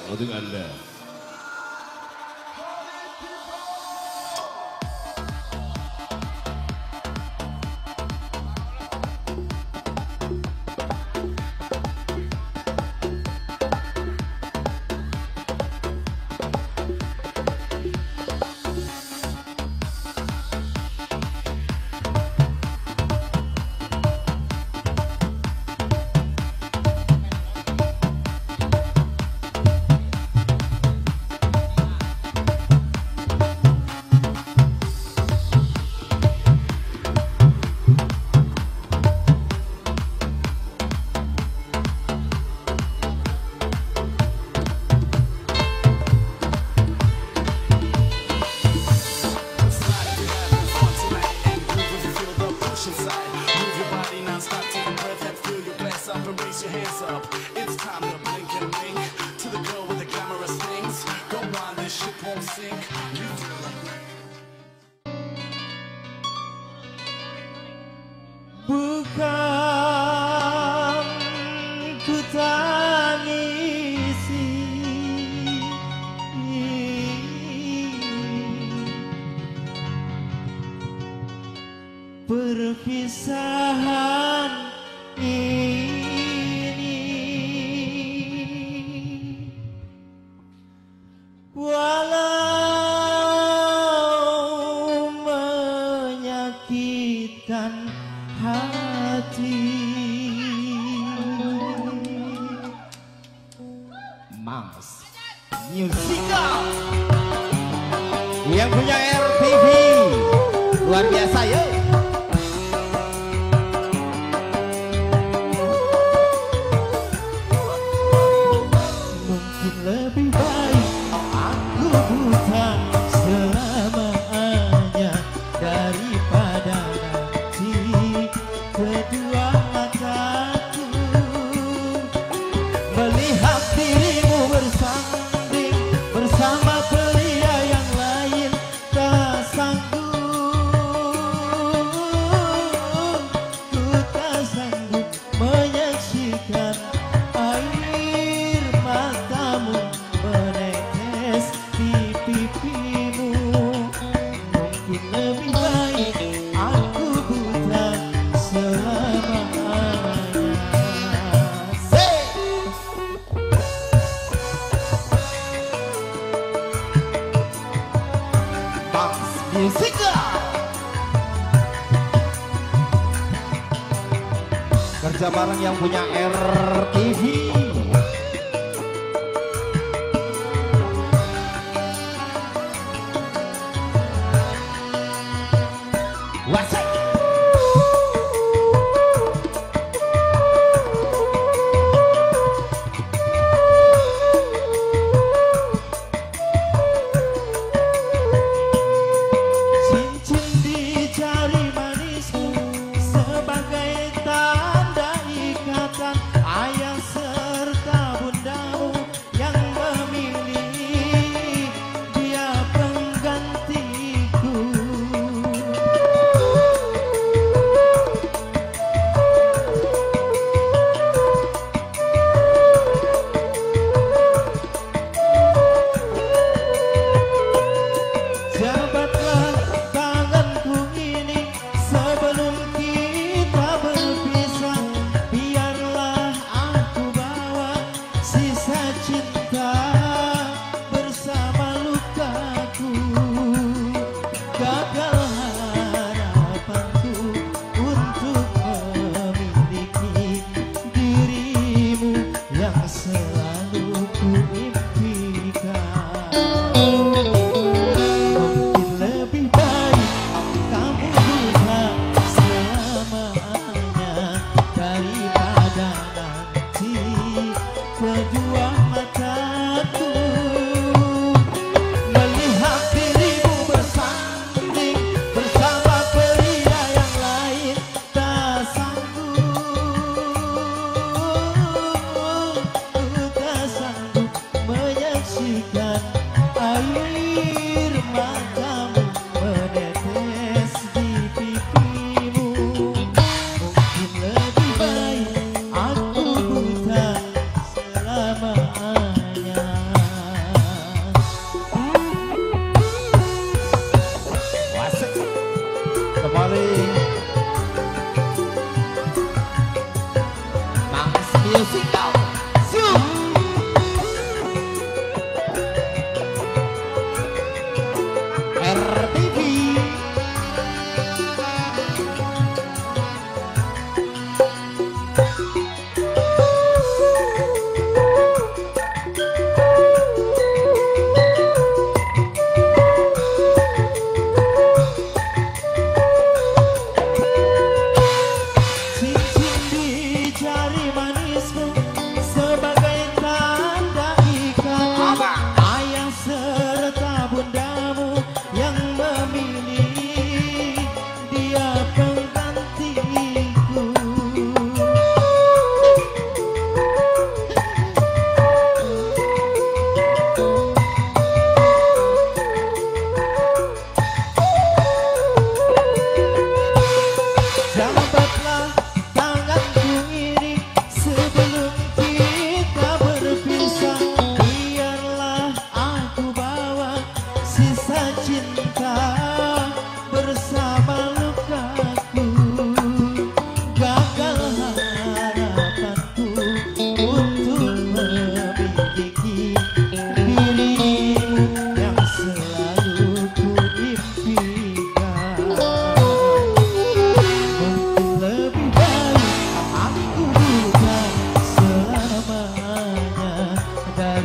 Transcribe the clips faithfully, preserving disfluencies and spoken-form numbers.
untuk Anda. Bukan ku tangisi perpisahan ini, walau menyakitkan hati. Mams Musical yang punya R T V luar biasa ya. Mungkin lebih baik aku buta selamanya daripada nanti kedua mataku melihat dirimu bersanding bersama pria yang lain. Tak sanggup, ku tak sanggup menyaksikan air matamu menetes di pipimu. Mungkin lebih baik aku buta selamanya. Mams Musical kerja bareng yang punya R T V. Wasai cincin di jari manismu sebagai tanda ikatan ayah.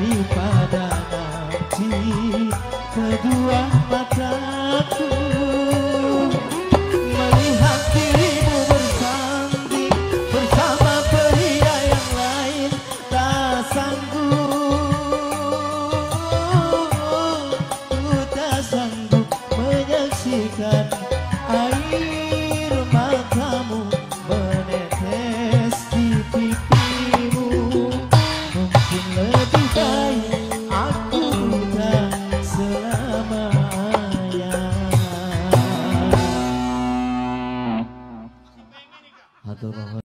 daripada nanti kedua mataku melihat dirimu bersanding bersama pria yang lain. Tak sanggup, ku tak sanggup menyaksikan air